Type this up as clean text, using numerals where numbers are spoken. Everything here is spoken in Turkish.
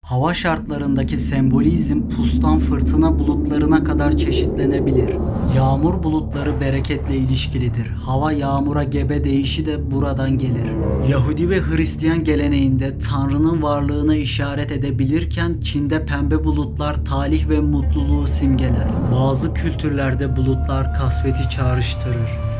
Hava şartlarındaki sembolizm pustan fırtına bulutlarına kadar çeşitlenebilir. Yağmur bulutları bereketle ilişkilidir. Hava yağmura gebe deyişi de buradan gelir. Yahudi ve Hristiyan geleneğinde Tanrı'nın varlığına işaret edebilirken Çin'de pembe bulutlar talih ve mutluluğu simgeler. Bazı kültürlerde bulutlar kasveti çağrıştırır.